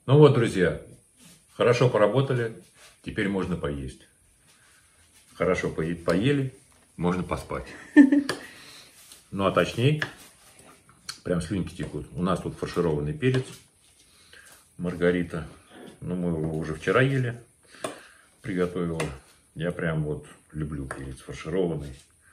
Ну вот, друзья, хорошо поработали, теперь можно поесть. Хорошо поели, можно поспать. Ну а точнее, прям слюнки текут. У нас тут фаршированный перец Маргарита. Ну, мы его уже вчера ели, приготовила. Я прям вот люблю перец фаршированный.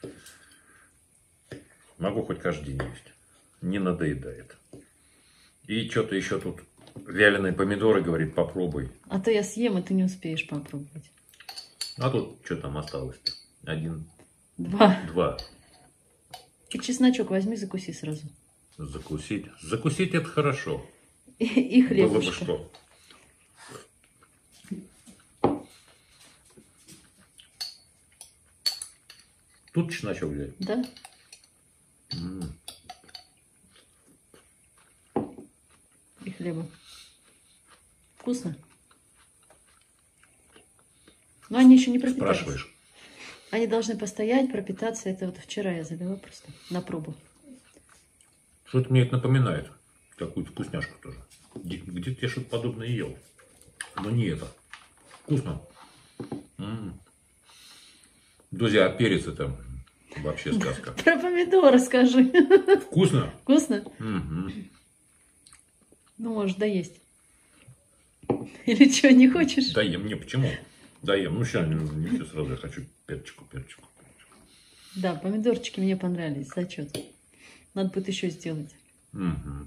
Могу хоть каждый день есть. Не надоедает. И что-то еще тут вяленые помидоры, говорит, попробуй. А то я съем, и ты не успеешь попробовать. А тут что там осталось-то? Два. И чесночок возьми, закуси сразу. Закусить. Закусить это хорошо. И хлебушка. Было бы что. Тут чесночок взять? Да. И хлеба. Вкусно? Но они еще не пропитались. Спрашиваешь? Они должны постоять, пропитаться. Это вот вчера я завела просто на пробу. Что-то мне это напоминает. Какую-то вкусняшку тоже. Где-то я что-то подобное ел. Но не это. Вкусно. Друзья, а перец это вообще сказка. Про помидоры скажи. Вкусно? Вкусно? Угу. Ну, можешь доесть. Или что, не хочешь? Доем. Не, почему? Доем. Ну, сейчас не все сразу. Я хочу перчику. Да, помидорчики мне понравились. Зачет. Надо будет еще сделать. Угу.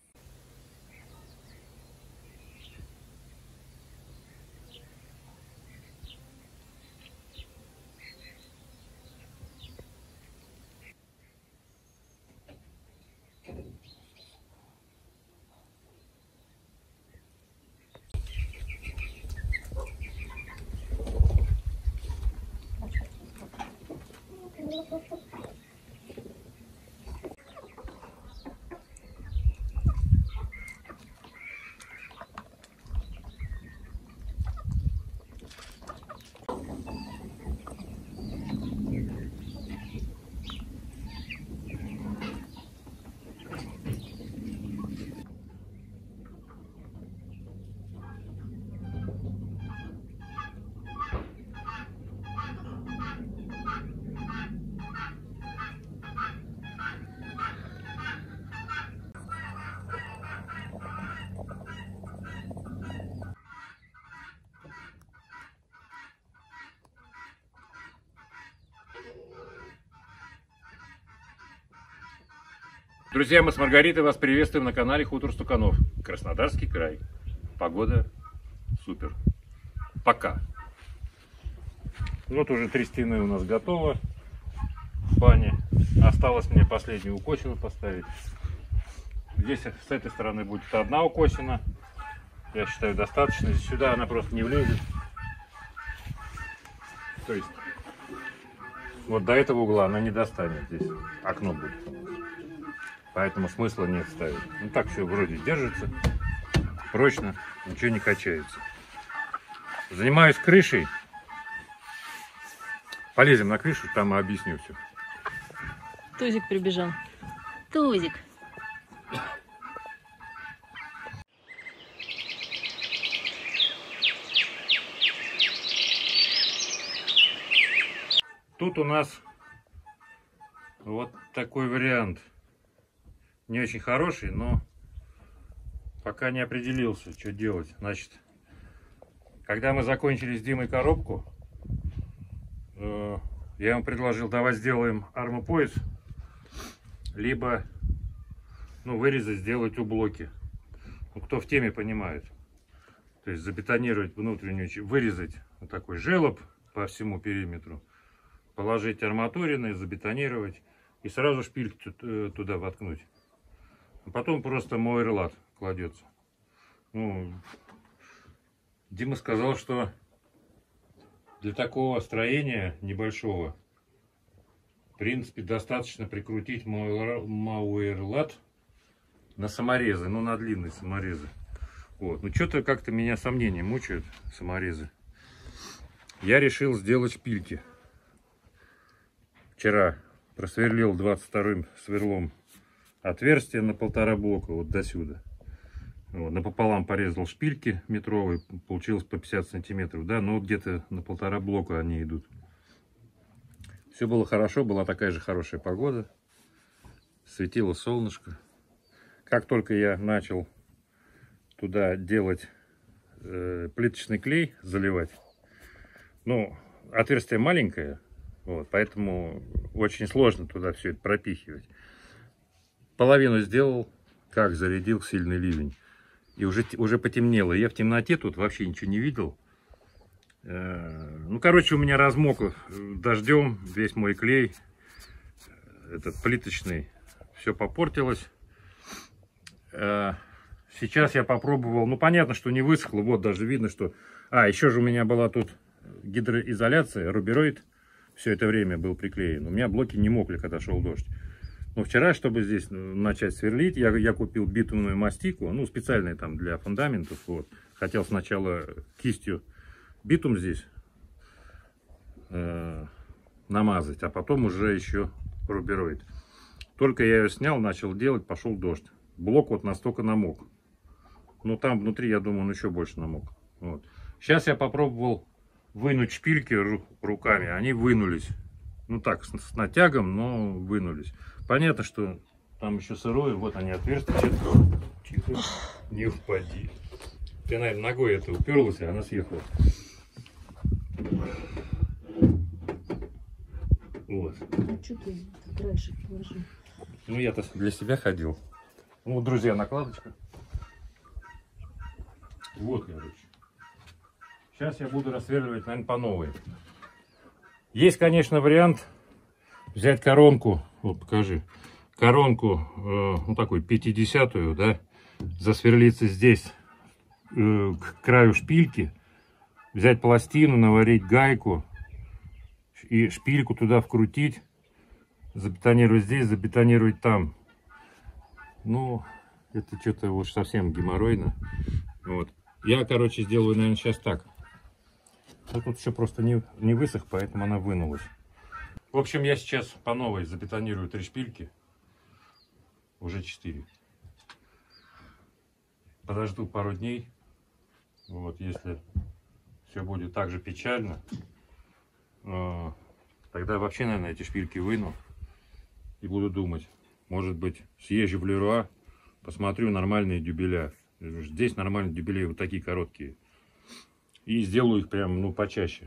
Друзья, мы с Маргаритой вас приветствуем на канале Хутор Стуканов. Краснодарский край. Погода супер. Пока. Вот уже 3 стены у нас готово. В бане. Осталось мне последнюю укосину поставить. Здесь с этой стороны будет одна укосина. Я считаю, достаточно. Сюда она просто не влезет. То есть вот до этого угла она не достанет. Здесь окно будет. Поэтому смысла нет ставить. Ну так все вроде держится. Прочно. Ничего не качается. Занимаюсь крышей. Полезем на крышу, там и объясню все. Тузик прибежал. Тузик. Тут у нас вот такой вариант. Не очень хороший, но пока не определился, что делать. Значит, когда мы закончили с Димой коробку, я ему предложил, давай сделаем армопояс, либо вырезать, сделать ублоки. Ну, кто в теме понимает. То есть забетонировать внутреннюю, вырезать вот такой желоб по всему периметру, положить арматурины, забетонировать и сразу шпильки туда воткнуть. А потом просто моэрлат кладется. Ну, Дима сказал, что для такого строения небольшого, в принципе, достаточно прикрутить моэрлат на саморезы, на длинные саморезы. Вот. Ну, что-то как-то меня сомнения мучают, саморезы. Я решил сделать шпильки. Вчера просверлил 22-м сверлом отверстие на 1,5 блока, вот до сюда. Вот, напополам порезал шпильки метровые, получилось по 50 сантиметров, да, но где-то на 1,5 блока они идут. Все было хорошо, была такая же хорошая погода, светило солнышко. Как только я начал туда делать плиточный клей, заливать, ну, отверстие маленькое, вот, поэтому очень сложно туда все это пропихивать. Половину сделал, как зарядил сильный ливень. И уже потемнело. Я в темноте тут вообще ничего не видел. Ну, короче, у меня размок дождем весь мой клей. Этот плиточный. Все попортилось. Сейчас я попробовал. Ну, понятно, что не высохло. Вот даже видно, что... еще же у меня была тут гидроизоляция, рубероид. Все это время был приклеен. У меня блоки не мокли, когда шел дождь. Но вчера, чтобы здесь начать сверлить, я купил битумную мастику, ну, специальная там для фундаментов. Вот. Хотел сначала кистью битум здесь намазать, а потом уже еще рубероид. Только я ее снял, начал делать, пошел дождь. Блок вот настолько намок. Но там внутри, я думаю, он еще больше намок. Вот. Сейчас я попробовал вынуть шпильки руками, они вынулись. Ну так, с натягом, но вынулись. Понятно, что там еще сырое. Вот они отверстия. Тихо, не упади. Ты, наверное, ногой это уперлась, и она съехала. Вот. Что ты краешек положил? Ну, я-то для себя ходил. Ну, вот, друзья, накладочка. Вот, короче. Сейчас я буду рассверливать, наверное, по новой. Есть, конечно, вариант взять коронку. Вот, покажи. Коронку, ну, такую 50-ю, да, засверлиться здесь к краю шпильки, взять пластину, наварить гайку и шпильку туда вкрутить, забетонировать здесь, забетонировать там. Ну, это что-то уж совсем геморройно. Вот. Я, короче, сделаю, наверное, сейчас так. Но тут все просто не высох, поэтому она вынулась. В общем, я сейчас по новой забетонирую 3 шпильки. Уже 4. Подожду пару дней. Вот, если все будет так же печально, тогда вообще, наверное, эти шпильки выну. И буду думать. Может быть, съезжу в Леруа, посмотрю нормальные дюбеля. Здесь нормальные дюбели, вот такие короткие. И сделаю их прям, ну, почаще.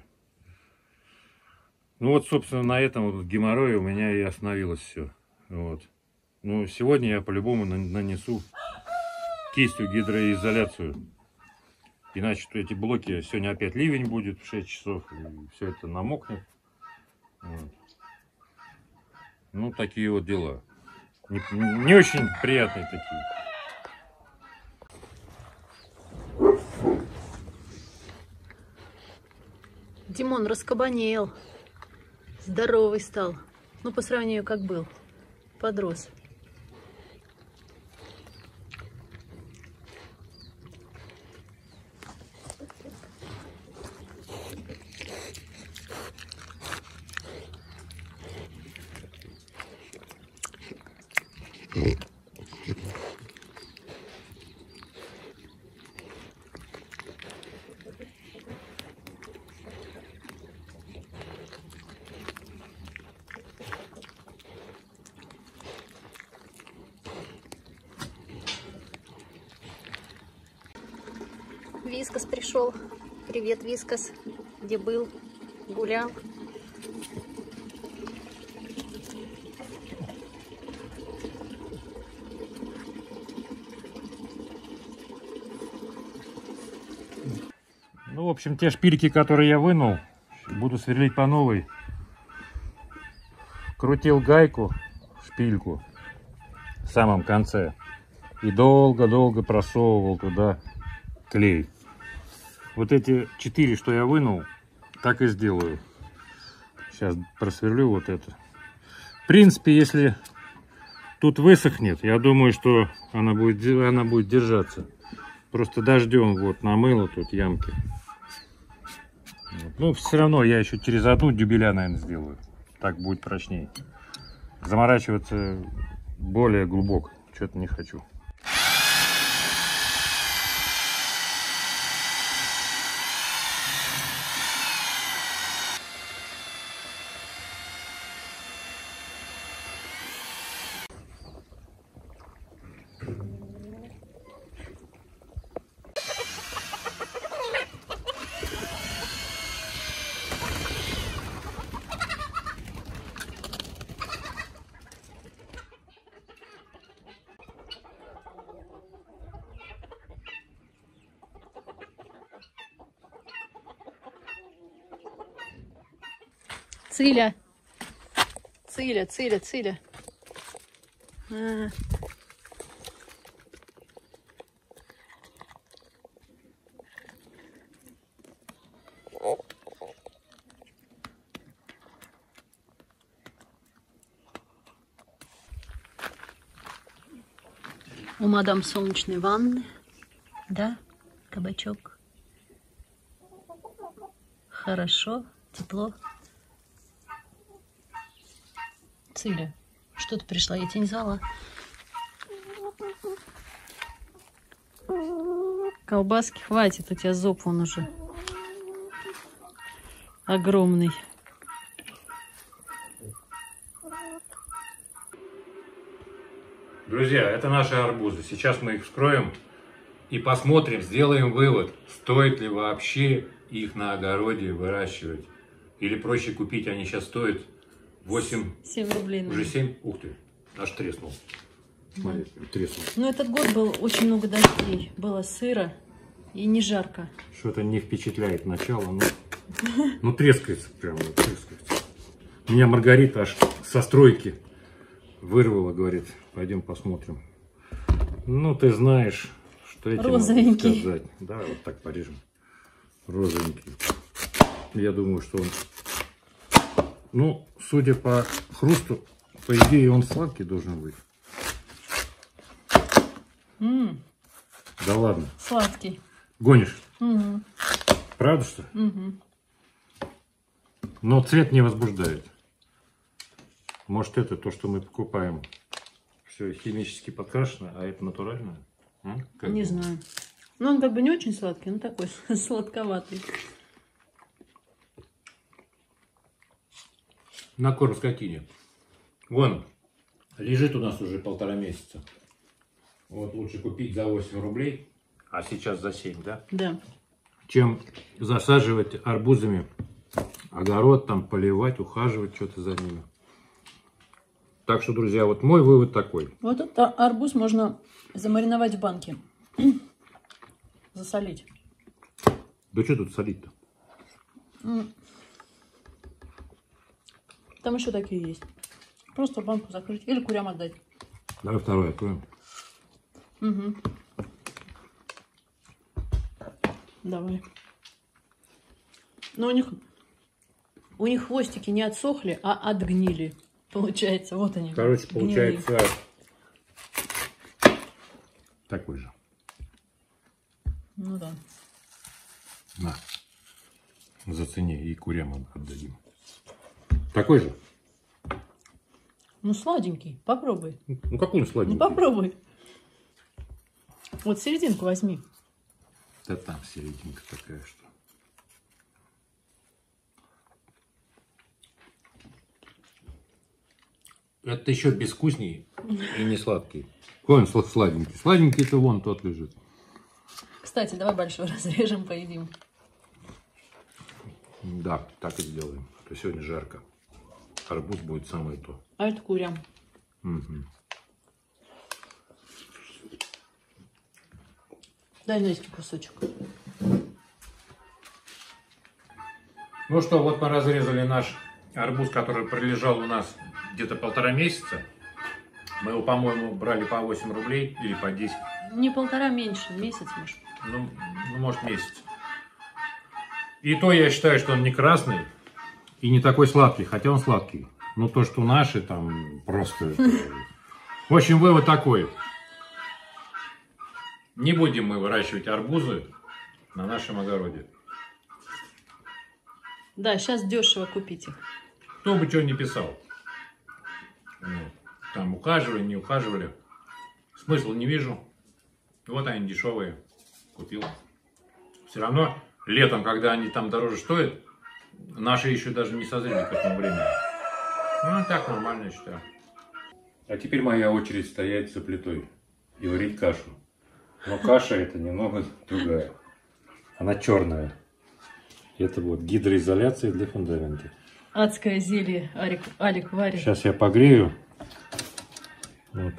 Ну вот, собственно, на этом вот геморрое у меня и остановилось все. Вот. Ну, сегодня я по-любому нанесу кистью гидроизоляцию. Иначе то эти блоки, сегодня опять ливень будет в 6 часов, и все это намокнет. Вот. Ну, такие вот дела. Не очень приятные такие. Димон раскабанел. Здоровый стал. Ну, по сравнению, как был. Подрос. Вискас пришел. Привет, Вискас. Где был? Гулял. Ну, в общем, те шпильки, которые я вынул, буду сверлить по новой. Крутил гайку, шпильку в самом конце. И долго-долго просовывал туда клей. Вот эти 4, что я вынул, так и сделаю. Сейчас просверлю вот это. В принципе, если тут высохнет, я думаю, что она будет держаться. Просто дождем вот намыло тут ямки. Вот. Ну, все равно я еще через одну дюбеля, наверное, сделаю. Так будет прочнее. Заморачиваться более глубоко. Что-то не хочу. Циля. Циля, Циля, Циля. А. У мадам солнечной ванны. Да, кабачок. Хорошо, тепло. Циля, что ты пришла? Я тебя не звала. Колбаски хватит, у тебя зоб вон уже огромный. Друзья, это наши арбузы. Сейчас мы их вскроем и посмотрим, сделаем вывод, стоит ли вообще их на огороде выращивать. Или проще купить, они сейчас стоят 7 рублей. Уже 7? Ух ты, аж треснул. Смотри, треснул. Ну, этот год был очень много дождей. Было сыро и не жарко. Что-то не впечатляет начало, но трескается прямо, трескается. Меня Маргарита аж со стройки вырвала, говорит, пойдем посмотрим. Ну, ты знаешь, что этим розовенький. могу сказать. Да, вот так порежем. Розовенький. Я думаю, что он... Ну, судя по хрусту, по идее, он сладкий должен быть. Да ладно. Сладкий. Гонишь? Угу. Правда, что? Угу. Но цвет не возбуждает. Может, это то, что мы покупаем. Все химически подкрашено, а это натуральное? Не знаю. Ну, он как бы не очень сладкий, но такой сладковатый. На корм скотине. Вон, лежит у нас уже 1,5 месяца. Вот лучше купить за 8 рублей, а сейчас за 7, да? Да. Чем засаживать арбузами огород, там поливать, ухаживать что-то за ними. Так что, друзья, вот мой вывод такой. Вот этот арбуз можно замариновать в банке. Засолить. Да что тут солить-то? Там еще такие есть. Просто в банку закрыть. Или курям отдать. Давай второй откроем. Угу. Давай. Но у них хвостики не отсохли, а отгнили. Получается, вот они. Короче, гнилые. получается такой же. Ну да. На. Зацени и курям отдадим. Такой же? Ну, сладенький. Попробуй. Ну, какой он сладенький? Ну, попробуй. Вот серединку возьми. Да там серединка такая, что... Это еще безвкусней и не сладкий. Какой он сладенький? Сладенький это вон тот лежит. Кстати, давай большой разрежем, поедим. Да, так и сделаем. А то сегодня жарко. Арбуз будет самое то. А это курям. Угу. Дай Настя кусочек. Ну что, вот мы разрезали наш арбуз, который пролежал у нас где-то 1,5 месяца. Мы его, по-моему, брали по 8 рублей или по 10. Не 1,5, меньше. Месяц, может. Ну, может, месяц. И то я считаю, что он не красный и не такой сладкий, хотя он сладкий. Но то, что наши там просто... В общем, вывод такой. Не будем мы выращивать арбузы на нашем огороде. Да, сейчас дешево купить их. Кто бы что ни писал. Вот. Там ухаживали, не ухаживали. Смысла не вижу. Вот они дешевые. Купил. Все равно летом, когда они там дороже стоят, наши еще даже не созрели к этому времени. Ну, так нормально, я считаю. А теперь моя очередь стоять за плитой и варить кашу. Но каша это немного другая. Она черная. Это вот гидроизоляция для фундамента. Адское зелье Алик варит. Сейчас я погрею. Вот.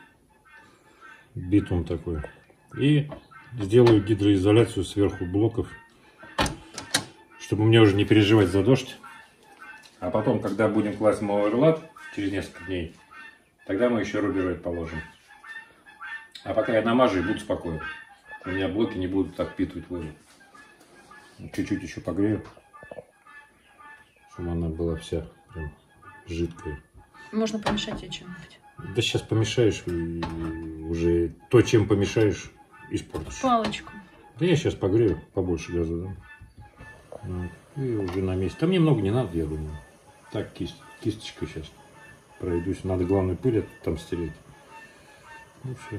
Битум такой. И сделаю гидроизоляцию сверху блоков, чтобы мне уже не переживать за дождь. А потом, когда будем класть мауэрлат через несколько дней, тогда мы еще рубероид положим. А пока я намажу и буду спокоен. У меня блоки не будут так впитывать воду. Чуть-чуть еще погрею, чтобы она была вся прям жидкая. Можно помешать ей чем-нибудь. Да сейчас помешаешь, и уже то, чем помешаешь, испортишь. Палочку. Да я сейчас погрею побольше газа, да? Вот. И уже на месте. Там немного не надо, я думаю. Так, кисточкой сейчас пройдусь. Надо главную пыль там стереть. Ну все.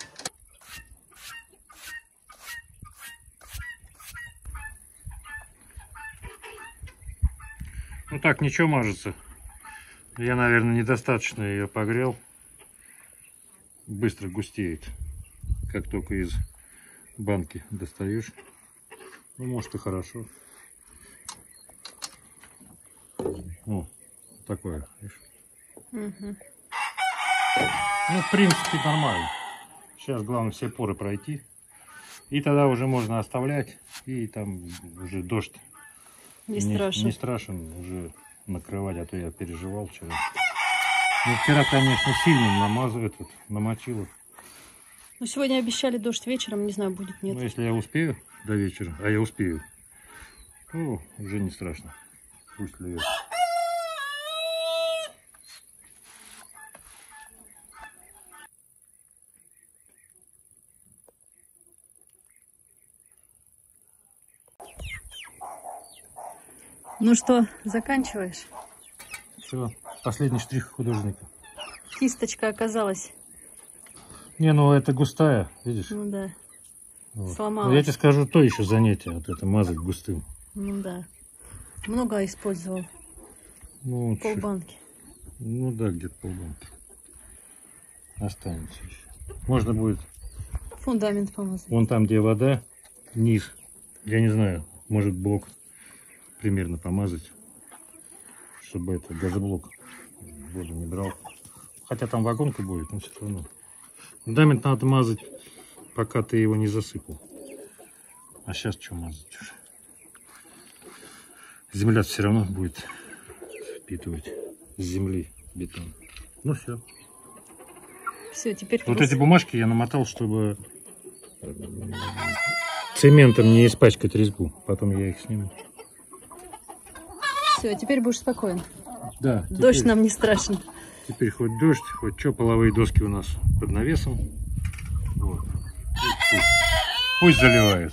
Ну так, ничего мажется. Я, наверное, недостаточно ее погрел. Быстро густеет. Как только из банки достаешь. Ну, может, и хорошо. О, такое, видишь? Угу. Ну, в принципе, нормально. Сейчас главное все поры пройти. И тогда уже можно оставлять. И там уже дождь Не страшен. Не страшен уже накрывать, а то я переживал вчера. Ну, вчера, конечно, сильно намочило. Ну, сегодня обещали дождь вечером, не знаю, будет, нет. Ну, если я успею до вечера, а я успею, то уже не страшно. Пусть льет. Ну что, заканчиваешь? Все, последний штрих художника. Кисточка оказалась. Не, ну это густая, видишь? Ну да. Вот. Сломалась. Но я тебе скажу, то еще занятие, вот это мазать густым. Ну да. Много использовал. Ну, Полбанки. Ну да, где-то полбанки. Останется еще. Можно будет. Фундамент помазать. Вон там, где вода, низ. Я не знаю, может блок примерно помазать, чтобы это газоблок воду не брал. Хотя там вагонка будет, но все равно. Фундамент надо мазать, пока ты его не засыпал. А сейчас что мазать уже? Земля все равно будет впитывать с земли бетон. Ну все. Все, теперь... Вот эти бумажки я намотал, чтобы цементом не испачкать резьбу. Потом я их сниму. Все, теперь будешь спокоен. Да. Дождь нам не страшен. Теперь хоть дождь, хоть что, половые доски у нас под навесом. Вот. Пусть заливает.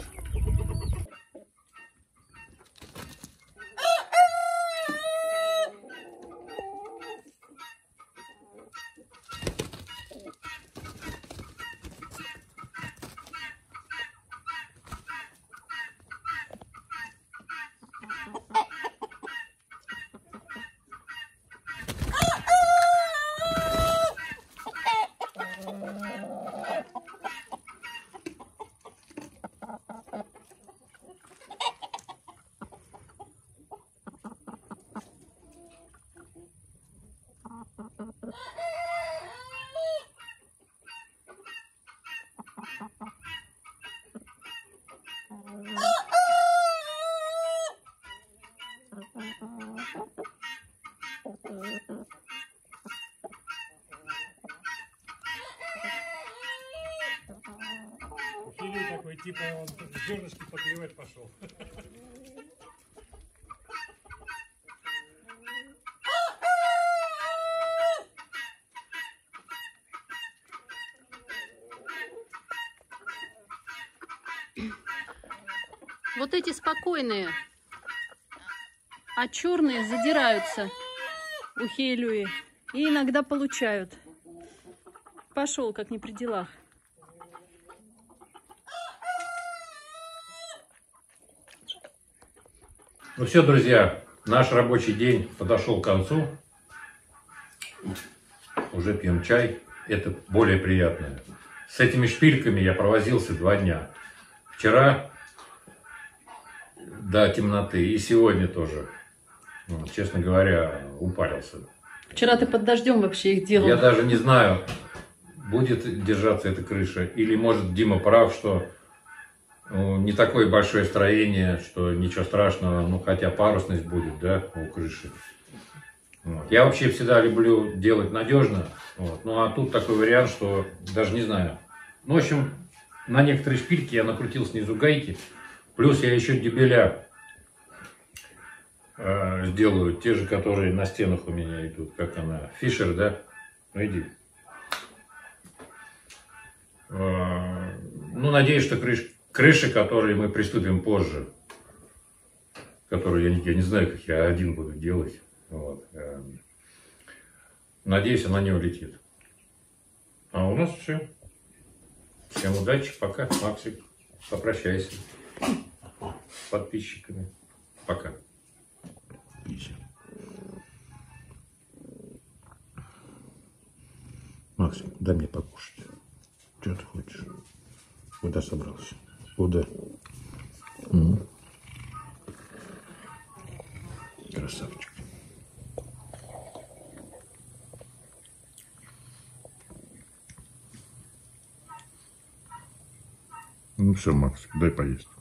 Филин такой, типа, он зернышки поклевать пошел. Вот эти спокойные, а черные задираются у Хейлюи и иногда получают. Пошел, как не при делах. Ну все, друзья, наш рабочий день подошел к концу. Уже пьем чай. Это более приятное. С этими шпильками я провозился 2 дня. Вчера до темноты и сегодня тоже. Ну, честно говоря, упарился. Вчера ты под дождем вообще их делал. Я даже не знаю, будет держаться эта крыша. Или может Дима прав, что не такое большое строение, что ничего страшного. Ну хотя парусность будет, да, у крыши. Вот. Я вообще всегда люблю делать надежно. Вот. Ну а тут такой вариант, что даже не знаю. Ну, в общем, на некоторые шпильки я накрутил снизу гайки. Плюс я еще дебеля сделаю. Те же, которые на стенах у меня идут. Как она? Фишер, да? Ну иди. Ну, надеюсь, что крыши, которые мы приступим позже, которые я не знаю, как я один буду делать. Вот. Надеюсь, она не улетит. А у нас все. Всем удачи, пока. Максик, попрощайся с подписчиками. Пока. Максим, дай мне покушать. Что ты хочешь? Куда собрался? Куда? Красавчик. Ну все, Макс, дай поесть.